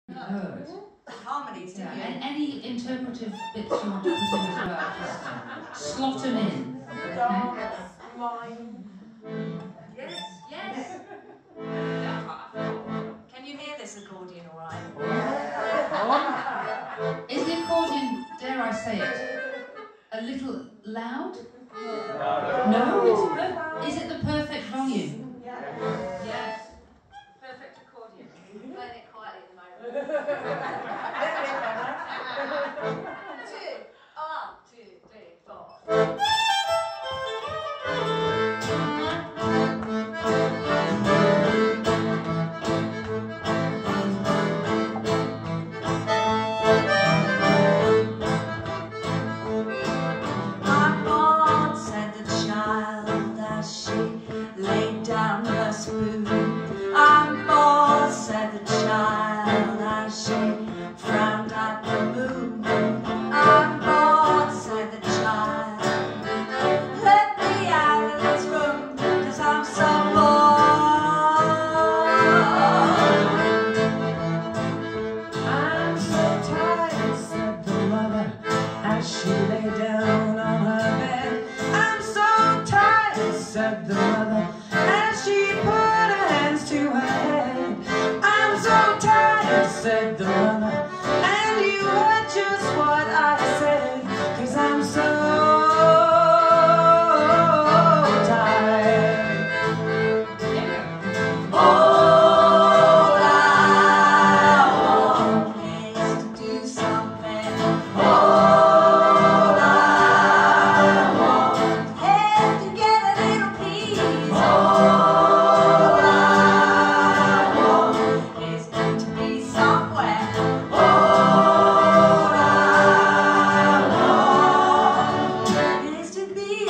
Heard. Harmonies, Yeah, and any interpretive bits you want to put in as well, just slot them in. Dance, mime. Yes, yes. Can you hear this accordion all right? Is the accordion, dare I say it, a little loud? No? Is it the perfect volume? Yes. Perfect accordion. I'm playing it quietly at the moment. 2, 3, 4. I'm bored, said the child as she frowned at the moon. I'm bored, said the child. Let me out of this room, 'cause I'm so bored. I'm so tired, said the mother as she lay down on her bed. I'm so tired, said the mother as she put her hands to her head. I'm so tired, said the mother, and you heard just what I said, 'cause I'm so tired. All I want is to do something. All I want is to get a little peace. All I want is to be somewhere. All I want is to be.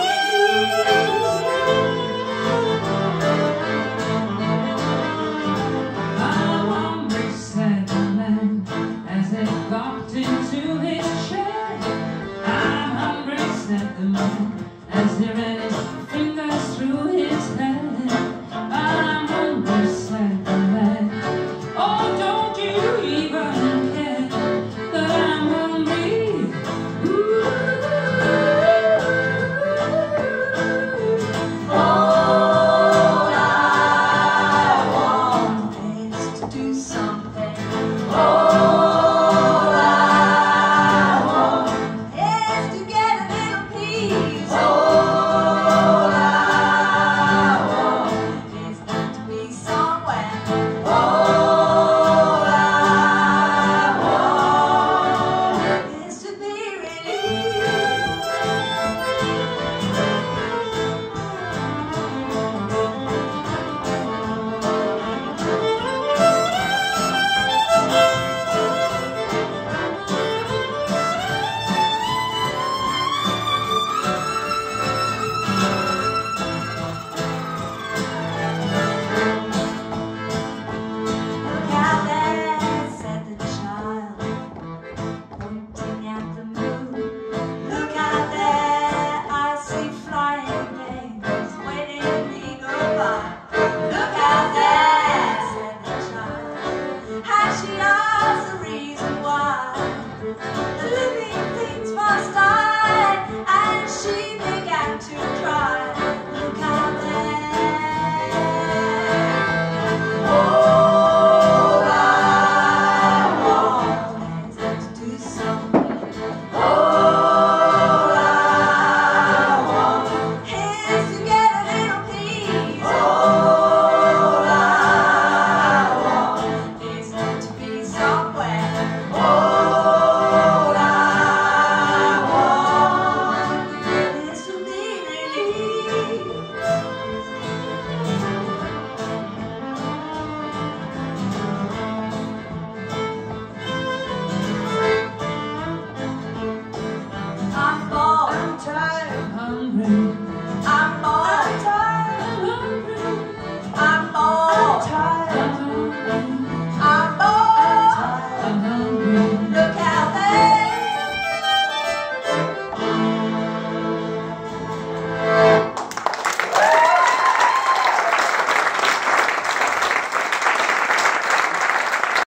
I'm hungry, said the man, as they flopped into his chair. I'm hungry, said the man, as he ran his fingers through his hair. I'm hungry, said the man, oh, don't you even care that I'm hungry? Ooh. All I want is to do something. All I want is to get a little peace. All I want is to be somewhere. All I want is to be relieved. Look out there, said the child, pointing at the moon. Look out there, I see flying things waiting me goodbye. Look out there, said the child, as she